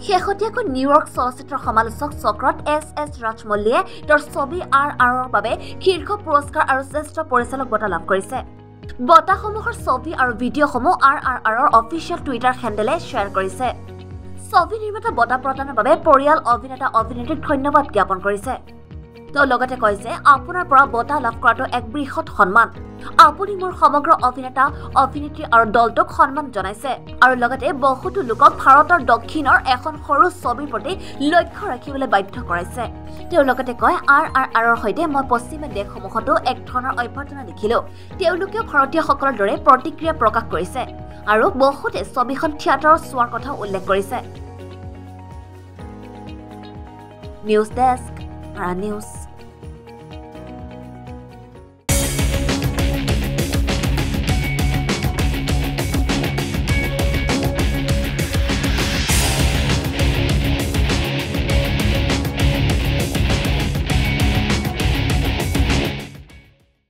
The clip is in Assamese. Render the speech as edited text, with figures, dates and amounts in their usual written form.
শেহতীয়াকৈ নিউয়ৰ্ক চলচ্চিত্ৰ সমালোচক চক্ৰত এছ ৰাজমৌলীয়ে তেওঁৰ ছবি আৰআৰআৰৰ বাবে শীৰ্ষ পুৰস্কাৰ আৰু শ্ৰেষ্ঠ পৰিচালক বঁটা লাভ কৰিছে। বঁটাসমূহৰ ছবি আৰু ভিডিঅ'সমূহ আৰআৰআৰৰ অফিচিয়েল টুইটাৰ হেণ্ডেলে শ্বেয়াৰ কৰিছে। ছবি নিৰ্মাতা বঁটা প্ৰদানৰ বাবে পৰিয়াল অভিনেতা-অভিনেত্ৰীক ধন্যবাদ জ্ঞাপন কৰিছে। তেওঁ লগতে কয় যে আপোনাৰ পৰা বঁটা লাভ কৰাটো এক বৃহৎ সন্মান। আপুনি মোৰ সমগ্ৰ অভিনেতা-অভিনেত্ৰী আৰু দলটোক সন্মান জনাইছে আৰু লগতে বহুতো লোকক ভাৰতৰ দক্ষিণৰ এখন সৰু ছবিৰ প্ৰতি লক্ষ্য ৰাখিবলৈ বাধ্য কৰাইছে। তেওঁ লগতে কয় আৰআৰআৰৰ সৈতে মই পশ্চিমীয়া দেশসমূহতো এক ধৰণৰ অভ্যৰ্থনা দেখিলো। তেওঁলোকেও ভাৰতীয়সকলৰ দৰে প্ৰতিক্ৰিয়া প্ৰকাশ কৰিছে আৰু বহুতে ছবিখন থিয়েটাৰত চোৱাৰ কথা উল্লেখ কৰিছে। News desk, RRR news.